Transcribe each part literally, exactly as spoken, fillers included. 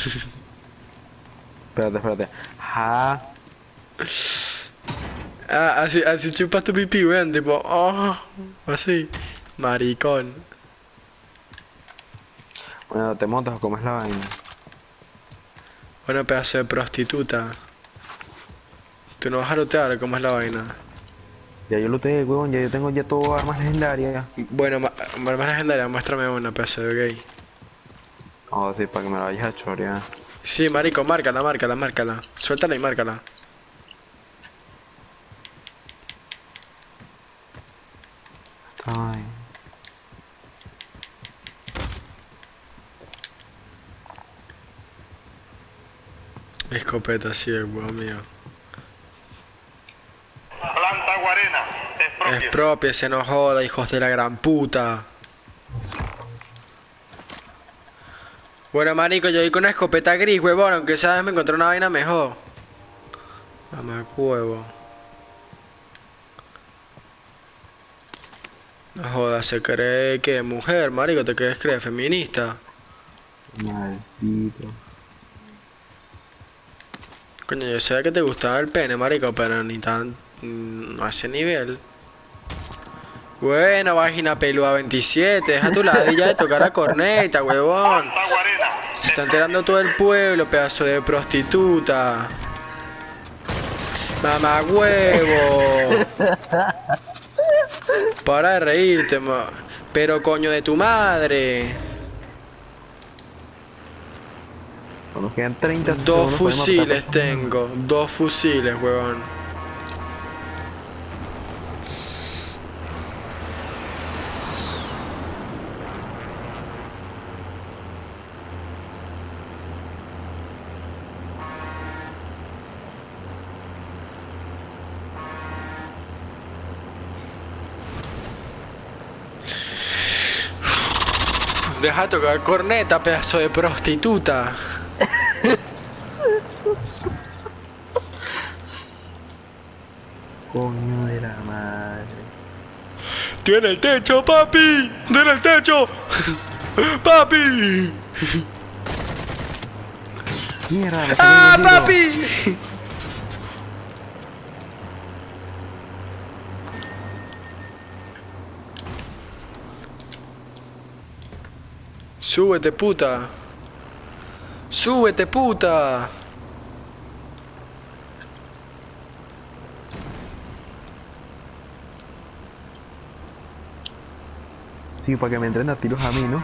Espérate, espérate. Ja. Ah, así, así chupas tu pipí, weón, tipo, oh, así, maricón. Bueno, te montas o cómo es la vaina. Bueno, pedazo de prostituta. Tú no vas a lootear, ¿cómo es la vaina? Ya yo lo tengo, huevón, ya yo tengo ya todo armas legendarias. Bueno, ma- armas legendarias, muéstrame una, pedazo de gay. Oh, sí, para que me la vayas a chorear. Sí, marico, márcala, márcala, márcala. Suéltala y márcala. Ay. Escopeta, sí, el huevo mío. Planta Guarena, Es propia, se no joda, hijos de la gran puta. Bueno, marico, yo voy con una escopeta gris, huevón, aunque sabes me encontré una vaina mejor. Mamá huevo. No jodas, se cree que es mujer, marico, te crees crees feminista. Maldito. Coño, yo sé que te gustaba el pene, marico, pero ni tan... mm, a ese nivel. Bueno, vagina peluda veintisiete, deja tu ladilla de tocar la corneta, huevón. Planta Guarena, Se está enterando todo el pueblo, pedazo de prostituta. Mamá huevo. Para de reírte, ma. Pero coño de tu madre. Nos quedan treinta Dos segundos para irnos a fusiles matar. tengo. Dos fusiles, huevón. Deja de tocar corneta, pedazo de prostituta. Coño de la madre. ¡Tiene el techo, papi! ¡Tiene el techo! ¡Papi! Mierda, me ¡Ah, saqué el papi! Súbete, puta. Súbete, puta. Sí, para que me entren a tiros a mí, ¿no?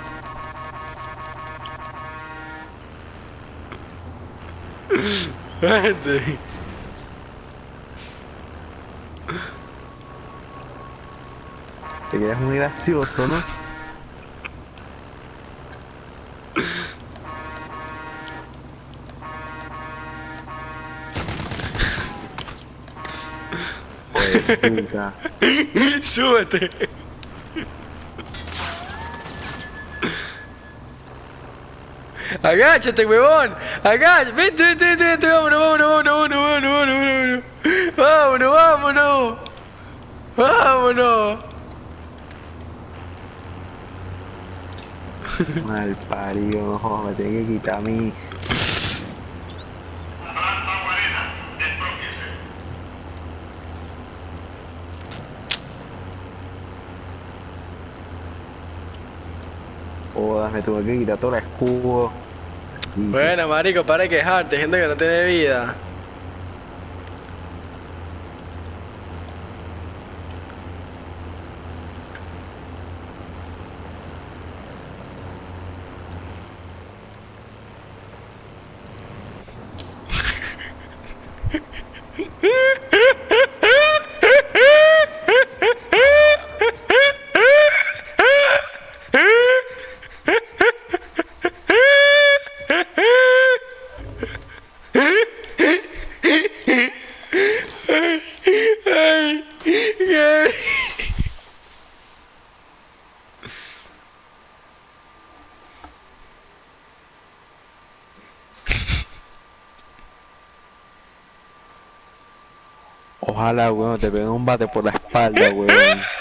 Gente. Te quedas muy gracioso, ¿no? Pues puta. Súbete. Agáchate, huevón. Agáchate. Vente, vente, vente, vente. Vámonos, vámonos, vámonos, vámonos, vámonos, vámonos, vámonos. Vámonos, vámonos. Mal parido, no jodas, me tiene que quitar a mí. Planta Guarena, despropiese. Jodas, me tuve que quitar todo el escudo. Bueno, marico, para de quejarte. Gente que no tiene vida. Ay, ay. Ojalá, weón, te peguen un bate por la espalda, weón.